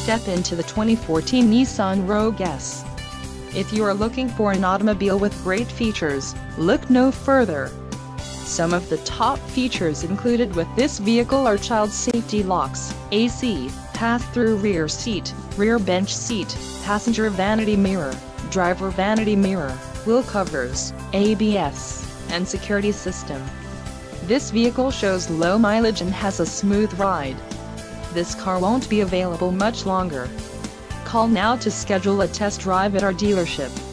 step into the 2014 Nissan Rogue S. If you are looking for an automobile with great features, look no further. Some of the top features included with this vehicle are child safety locks, AC, pass-through rear seat, rear bench seat, passenger vanity mirror, driver vanity mirror, wheel covers, ABS, and security system. This vehicle shows low mileage and has a smooth ride. This car won't be available much longer. Call now to schedule a test drive at our dealership.